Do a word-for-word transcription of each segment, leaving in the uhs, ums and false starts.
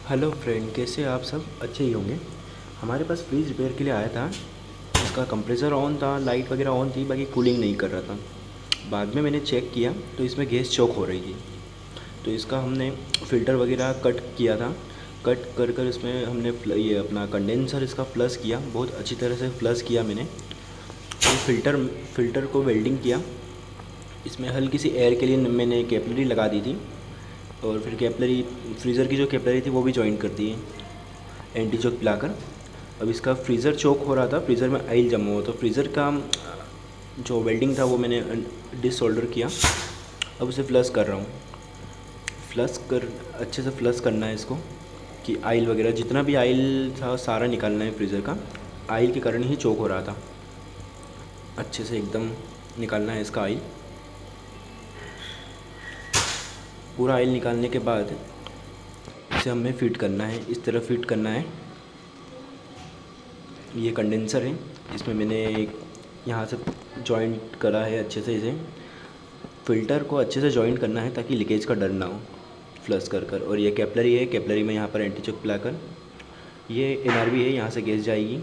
Hello friend, कैसे आप सब अच्छे ही होंगे। हमारे पास फ्रिज रिपेयर के लिए आया था। उसका कंप्रेसर ऑन था, लाइट वगैरह ऑन थी, बाकी कूलिंग नहीं कर रहा था। बाद में मैंने चेक किया तो इसमें गैस चोक हो रही थी। तो इसका हमने फ़िल्टर वगैरह कट किया था। कट कर कर इसमें हमने फ्ल- ये अपना कंडेंसर इसका फ्लश किया, बहुत अच्छी तरह से फ्लश किया मैंने। फिर फ़िल्टर फ़िल्टर को वेल्डिंग किया। इसमें हल्की सी एयर के लिए मैंने कैपिलरी लगा दी थी। और फिर कैपिलरी फ्रीज़र की जो कैपिलरी थी वो भी जॉइन कर दी है एंटी चोक पिलाकर। अब इसका फ्रीज़र चोक हो रहा था, फ्रीज़र में ऑयल जमा हुआ, तो फ्रीज़र का जो वेल्डिंग था वो मैंने डिसोल्डर किया। अब उसे फ्लश कर रहा हूँ। फ्लश कर अच्छे से फ्लश करना है इसको, कि ऑयल वगैरह जितना भी ऑयल था सारा निकालना है फ्रीज़र का। ऑयल के कारण ही चोक हो रहा था। अच्छे से एकदम निकालना है इसका ऑयल। पूरा ऑयल निकालने के बाद इसे हमें फिट करना है, इस तरह फिट करना है। ये कंडेंसर है, इसमें मैंने एक यहाँ से जॉइंट करा है अच्छे से। इसे फ़िल्टर को अच्छे से जॉइंट करना है ताकि लीकेज का डर ना हो फ्लश कर कर। और ये कैपिलरी है, कैपिलरी में यहाँ पर एंटी चोक पिलाकर, ये एनआरबी है, यहाँ से गैस जाएगी।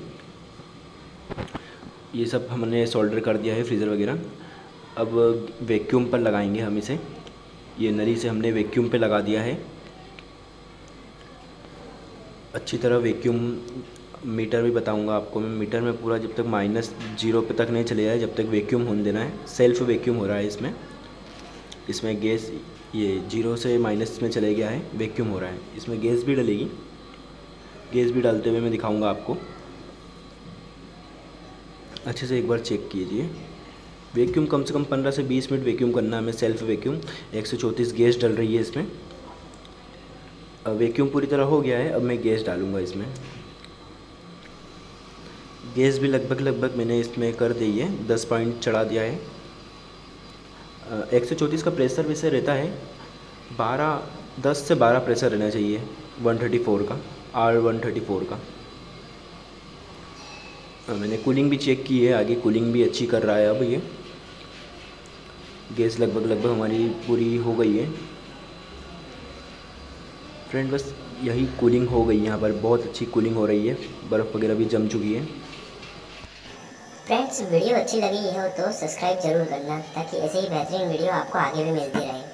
ये सब हमने सोल्डर कर दिया है फ्रीज़र वगैरह। अब वैक्यूम पर लगाएंगे हम इसे। ये नली से हमने वैक्यूम पे लगा दिया है। अच्छी तरह वैक्यूम, मीटर भी बताऊंगा आपको मैं। मीटर में पूरा जब तक माइनस जीरो पे तक नहीं चले जाए जब तक वैक्यूम होने देना है। सेल्फ वैक्यूम हो रहा है इसमें। इसमें गैस ये जीरो से माइनस में चले गया है, वैक्यूम हो रहा है। इसमें गैस भी डलेगी। गैस भी डालते हुए मैं दिखाऊंगा आपको। अच्छे से एक बार चेक कीजिए। वैक्यूम कम से कम पंद्रह से बीस मिनट वैक्यूम करना है हमें, सेल्फ वैक्यूम। एक सौ चौंतीस गैस डल रही है इसमें। अब वैक्यूम पूरी तरह हो गया है, अब मैं गैस डालूँगा इसमें। गैस भी लगभग लगभग मैंने इसमें कर दी है, दस पॉइंट चढ़ा दिया है। एक सौ चौंतीस का प्रेशर वैसे रहता है बारह, दस से बारह प्रेशर रहना चाहिए वन थर्टी फोर का, आर वन थर्टी फोर का। अ, मैंने कूलिंग भी चेक की है, आगे कूलिंग भी अच्छी कर रहा है। अब ये गैस लगभग लगभग हमारी पूरी हो गई है फ्रेंड। बस यही कूलिंग हो गई, यहाँ पर बहुत अच्छी कूलिंग हो रही है, बर्फ़ वगैरह भी जम चुकी है। फ्रेंड्स, वीडियो अच्छी लगी हो तो सब्सक्राइब जरूर करना ताकि ऐसे ही बेहतरीन वीडियो आपको आगे भी मिलती रहे।